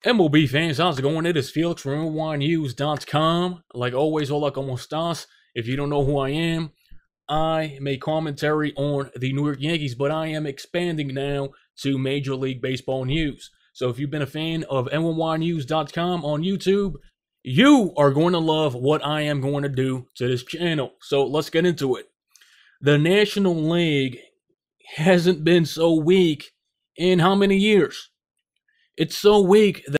MLB fans, how's it going? It is Felix from MLBnews.com. Like always, hola, como estás? If you don't know who I am, I make commentary on the New York Yankees, but I am expanding now to Major League Baseball news. So if you've been a fan of MLBnews.com on YouTube, you are going to love what I am going to do to this channel. So let's get into it. The National League hasn't been so weak in how many years? It's so weak that